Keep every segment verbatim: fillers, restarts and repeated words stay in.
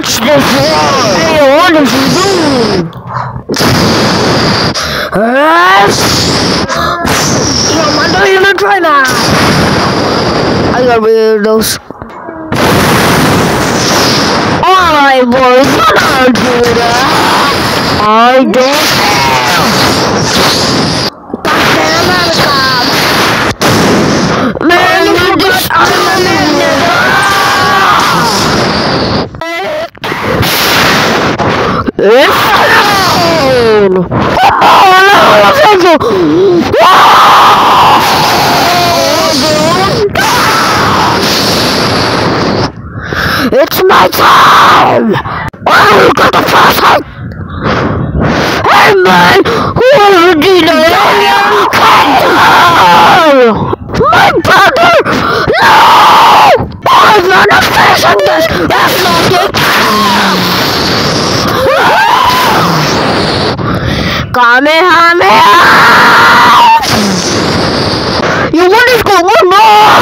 touch this wall! Hey, what did you do? Yo, man, don't even try that! I got rid of those. Alright, boys, what are you do that? I don't care! Captain America! Man, you got unlimited! It's alone! Oh, no, thank you! It's my time! Oh, you got the first hit! Hey man, whoever did it, my brother! No! I'm not facing this! That's not it! Kamehameha! You want to go one more?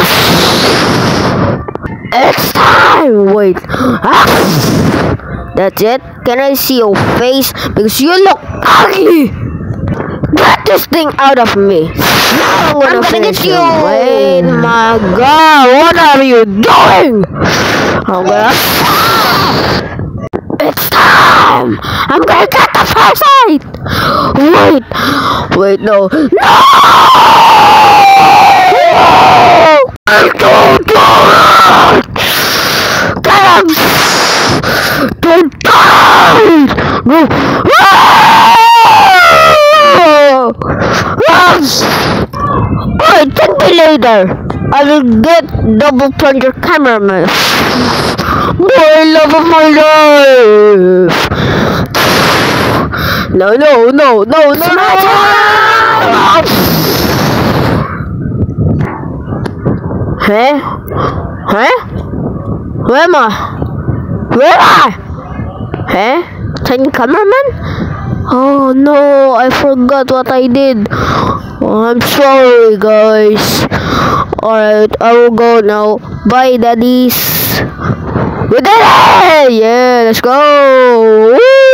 It's time! Wait. Ah. That's it? Can I see your face? Because you look ugly! Get this thing out of me! Now I'm gonna, I'm gonna finish you! Wait, my god! What are you doing? I'm gonna... It's time! I'm gonna get the first aid! Wait! Wait, no! No! I don't do it! Get him! Don't die! No! Wait, take me later! I will get double plunger cameraman! My love of my life! No, no, no, no, no, no! Huh? Huh? Where am I? Where am I? Huh? Tiny cameraman? Oh no, I forgot what I did. Oh, I'm sorry, guys. Alright, I will go now. Bye, daddies. We did it! Yeah, let's go! Woo!